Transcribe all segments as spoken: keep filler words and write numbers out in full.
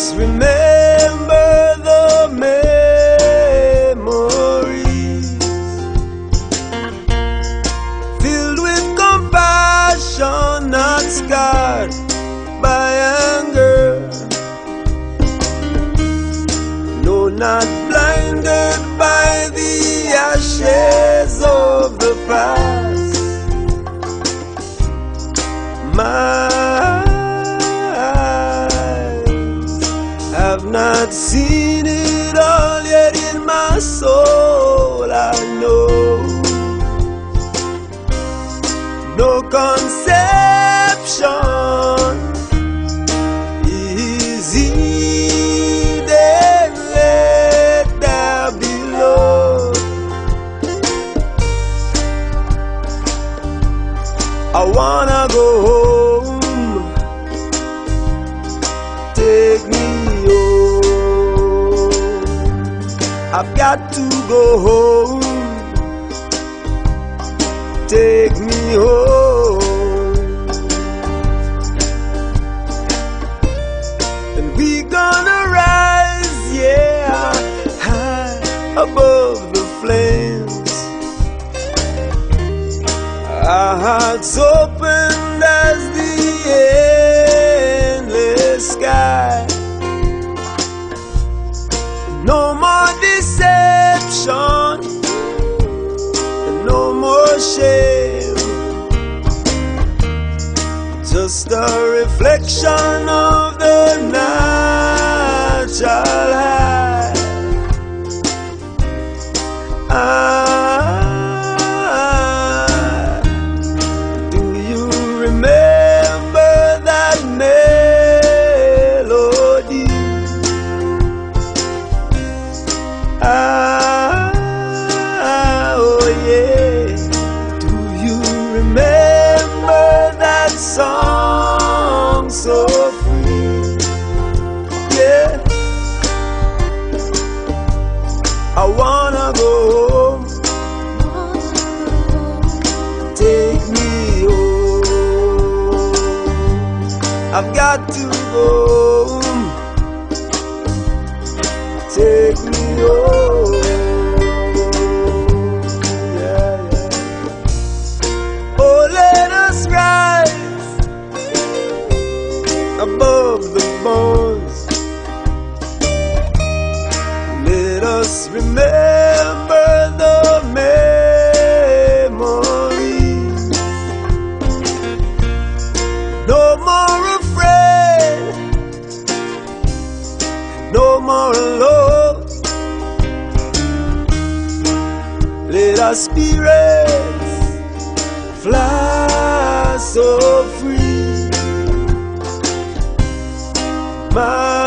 us remember the memories, filled with compassion, not scarred by anger. No, not blinded by the ashes of the past. My eyes have not seen it all yet. In my soul I know no conception is hidden. Let there be love. I wanna go home, take me home. I've got to go home, take me home. And we gonna rise, yeah, high above the flames. Our hearts opened as the endless sky. No more deception, and no more shame. Just a reflection of the natural high. I Ah, oh yeah. Do you remember that song so free? Yeah. I wanna go home, take me home. I've got to go home, take me home. Yeah, yeah. Oh, let us rise above the bones. Let us remember the memories. No more afraid, no more alone. Let our spirits fly so free. My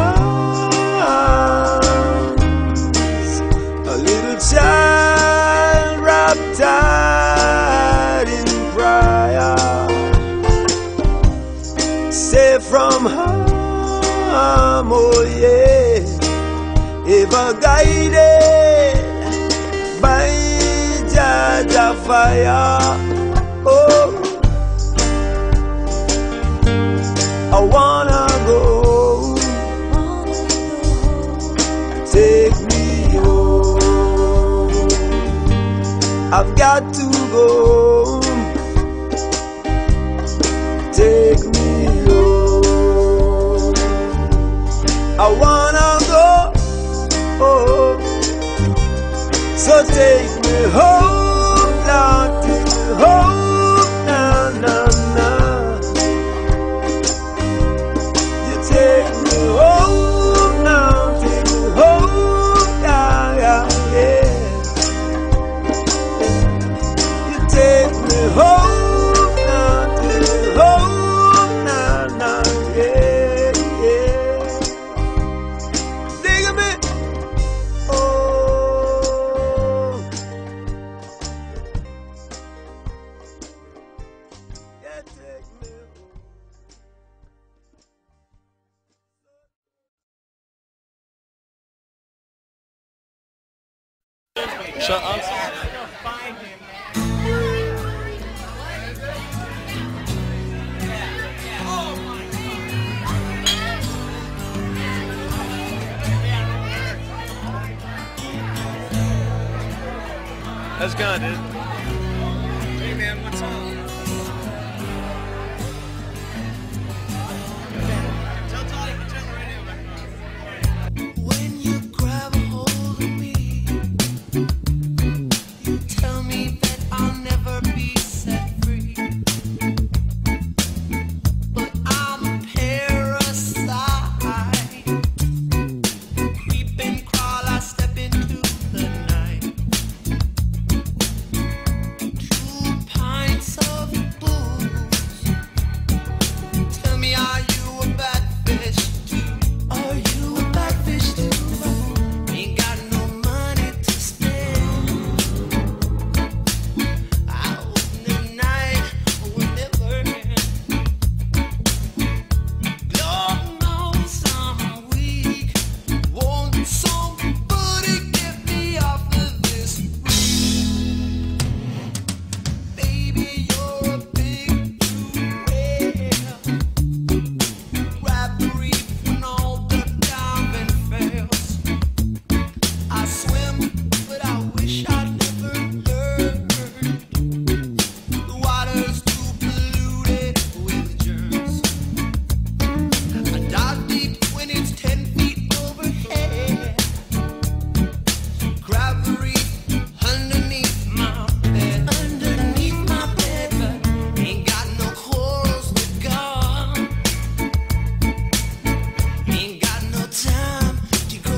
arms, a little child wrapped tight in prayer, safe from harm, oh yeah, ever guided by Jaja fire. Oh, I wanna go, take me home. I've got to go, take me home. I wanna go, oh, so take me home now, take me home now, now, now. You take me home now, take me home now, yeah, yeah. You take me home now, take me home now, now, yeah, yeah. Dig me, oh. Shut up. That's gone, dude. Hey man, what's up? Tell Todd you can turn the radio back on. When you grab a hold of me, you tell me that I'll never be set free. But I'm a parasite. Creep and crawl, I step into the night. Two pints of booze. Tell me, are you a bad fish too? Are you a bad fish too? Ain't got no money to spend. Out in the night will never end. Lord knows I'm weak. Won't somebody get me off of this roof? Baby, you're a big blue whale. Grab the reef when all the diving fails. I swim, but I wish I'd never learned. The water's too polluted with germs. I dive deep when it's ten feet overhead. Grab the reef underneath my bed. Underneath my bed, but ain't got no corals with gum. Ain't got no time to go.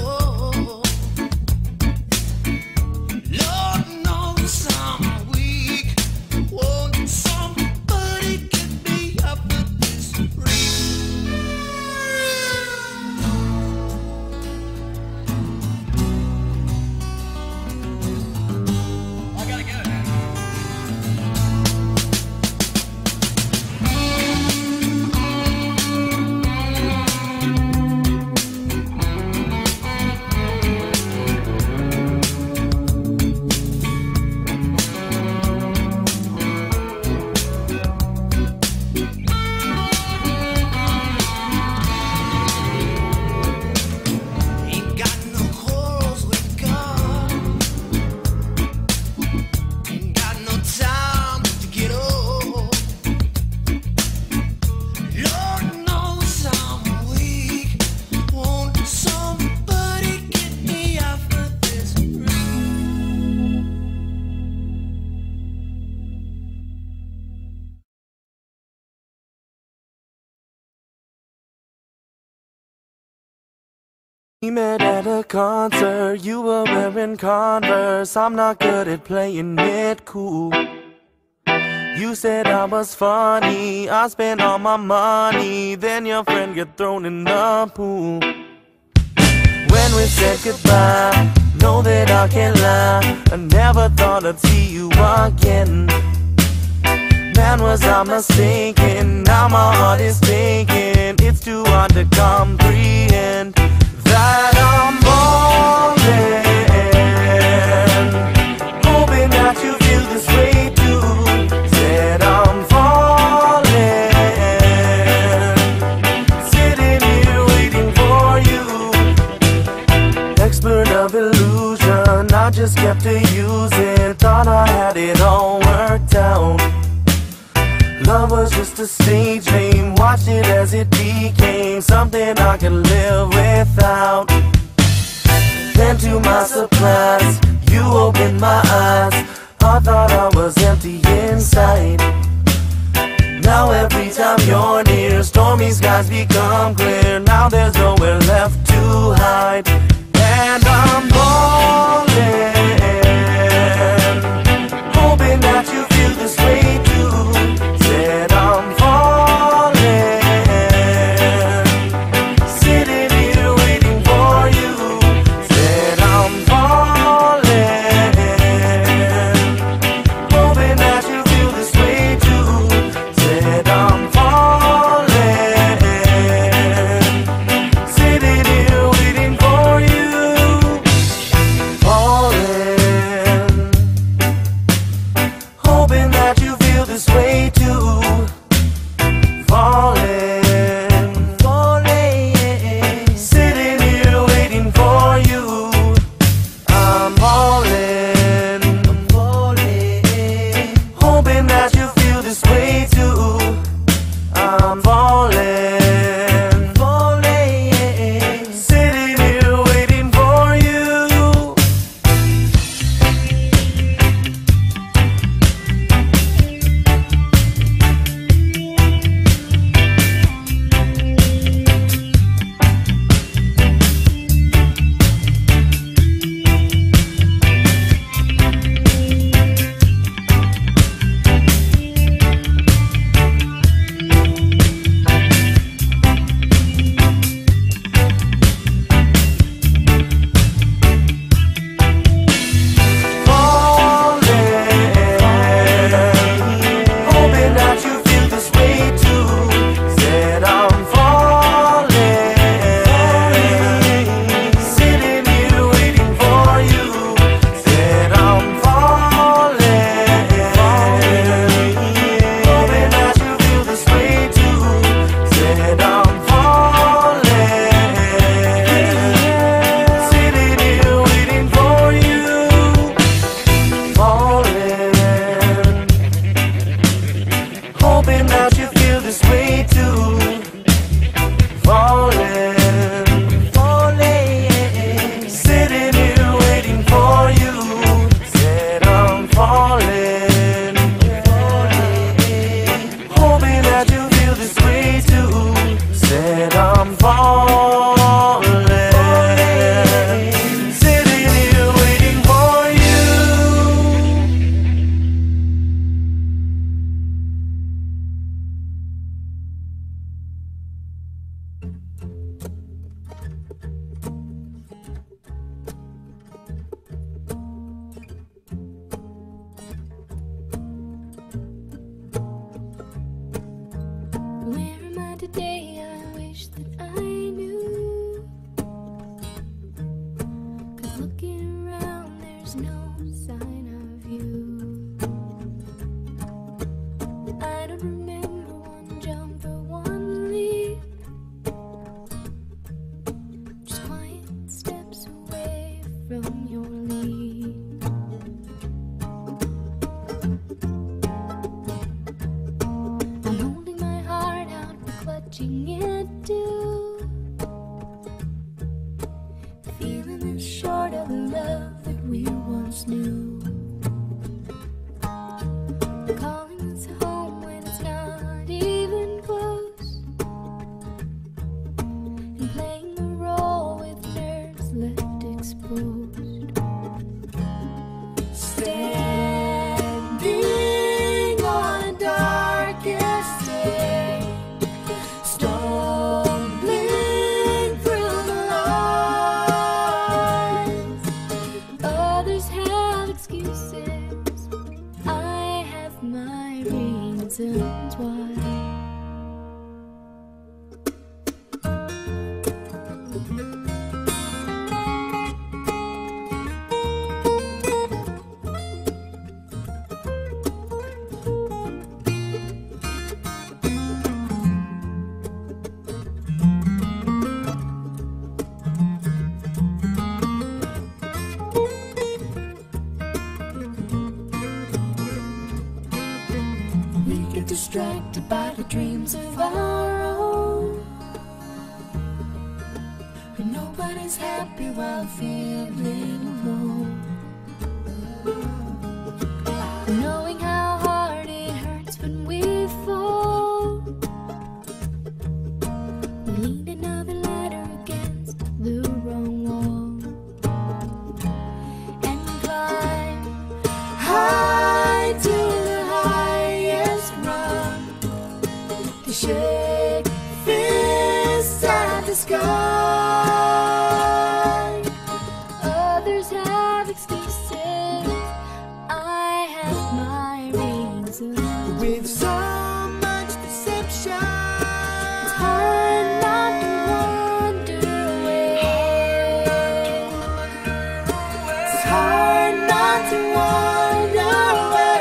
Lord knows I'm weak. Won't somebody get me up with this reef? I gotta get it, man. Ain't got no corals with gum. Ain't got no time to get old. Lord knows I'm weak. Won't somebody get me off of this reef? We met at a concert, you were wearing Converse. I'm not good at playing it cool. You said I was funny, I spent all my money. Then your friend got thrown in the pool. When we said goodbye, know that I can't lie, I never thought I'd see you again. Man, was I mistaken? Now my heart is taken. It's too hard to comprehend that I'm falling, hoping that you feel this way too. Said I'm falling, sitting here waiting for you. Expert of illusion, I just kept to using. Thought I had it all worked out. Love was just a stage name, watched it as it became something I could live without. Then to my surprise, you opened my eyes. I thought I was empty inside. Now every time you're near, stormy skies become clear. Now there's nowhere left to hide. And I'm falling, hoping that you feel this way too. Said I'm falling, sitting here waiting for you. Said I'm falling, hoping that you feel this way too. Said I'm falling, sitting here waiting for you. Falling. wish that I knew. 'Cause looking around, there's no sign of you. I don't remember one jump or one leap, just quiet steps away from your lead. I'm holding my heart out, clutching it too, feeling this short of the love that we once knew. Calling us home when it's not even close, and playing the role with nerves left exposed. Standing on a darkest day, stumbling through the lines. Others have excuses, I have my reasons why. We get distracted by the dreams of our own, but nobody's happy while feeling alone. Knowing how hard it hurts when we fall, we lean another ladder against the wrong wall and climb high to the highest rung to shake fists at the sky. Others have excuses, I have my reasons. With so much deception, it's hard not to wander away. It's hard not to wander away.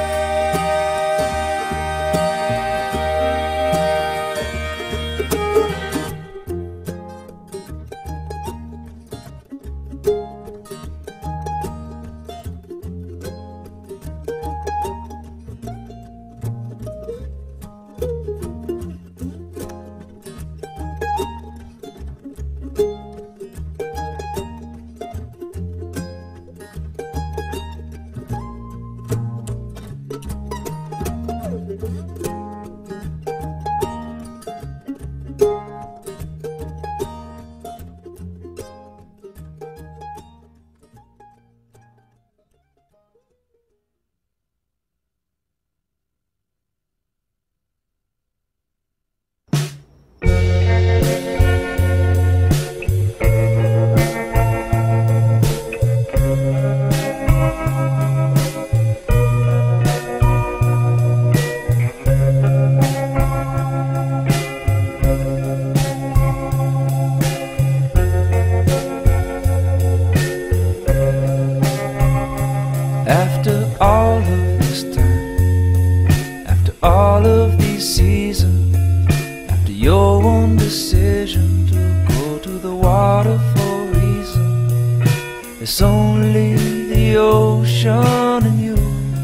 After all of this time, after all of these seasons, after your own decision to go to the water for a reason, it's only the ocean and you.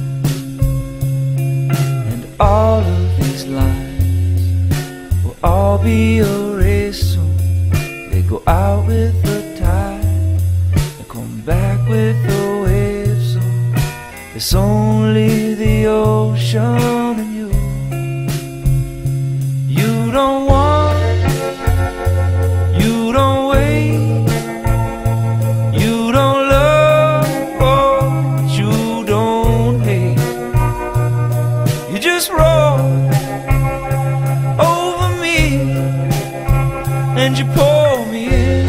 And all of these lines will all be erased soon. They go out with the tide and come back with the waves. So it's only the ocean and you. You don't want, you don't wait, you don't love, but you don't hate. You just roll over me and you pull me in.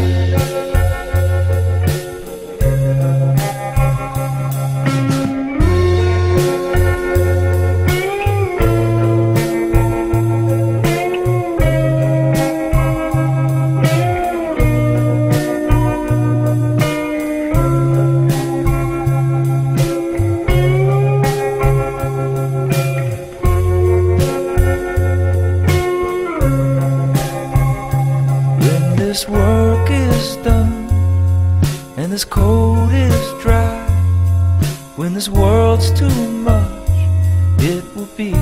this work is done and this coat is dry, when this world's too much, it will be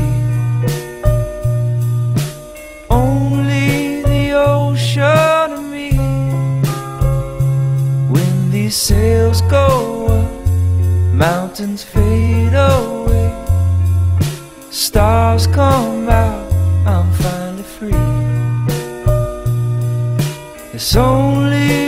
only the ocean and me. When these sails go up, mountains fade away, stars come out, I'm finally free. It's only